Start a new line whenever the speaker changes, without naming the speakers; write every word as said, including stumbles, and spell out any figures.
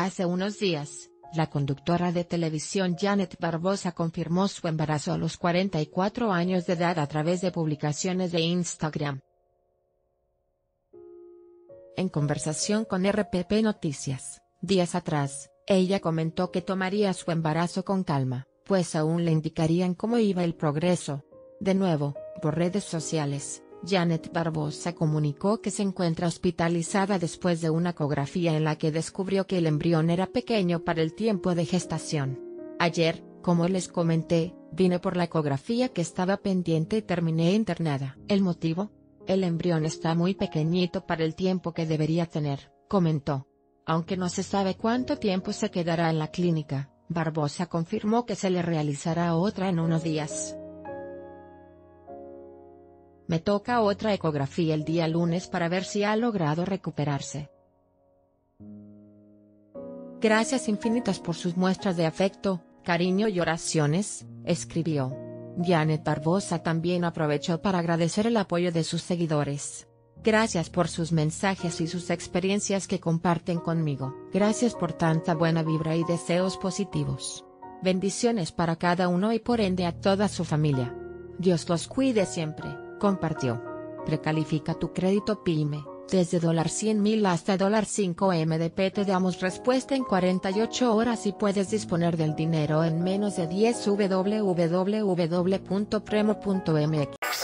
Hace unos días, la conductora de televisión Janet Barbosa confirmó su embarazo a los cuarenta y cuatro años de edad a través de publicaciones de Instagram. En conversación con R P P Noticias, días atrás, ella comentó que tomaría su embarazo con calma, pues aún le indicarían cómo iba el progreso. De nuevo, por redes sociales, Janet Barbosa comunicó que se encuentra hospitalizada después de una ecografía en la que descubrió que el embrión era pequeño para el tiempo de gestación. Ayer, como les comenté, vine por la ecografía que estaba pendiente y terminé internada. ¿El motivo? El embrión está muy pequeñito para el tiempo que debería tener, comentó. Aunque no se sabe cuánto tiempo se quedará en la clínica, Barbosa confirmó que se le realizará otra en unos días. Me toca otra ecografía el día lunes para ver si ha logrado recuperarse. Gracias infinitas por sus muestras de afecto, cariño y oraciones, escribió. Janet Barbosa también aprovechó para agradecer el apoyo de sus seguidores. Gracias por sus mensajes y sus experiencias que comparten conmigo. Gracias por tanta buena vibra y deseos positivos. Bendiciones para cada uno y por ende a toda su familia. Dios los cuide siempre, compartió. Precalifica tu crédito PYME, desde cien mil hasta cinco M D P te damos respuesta en cuarenta y ocho horas y puedes disponer del dinero en menos de diez. w w w punto premo punto m x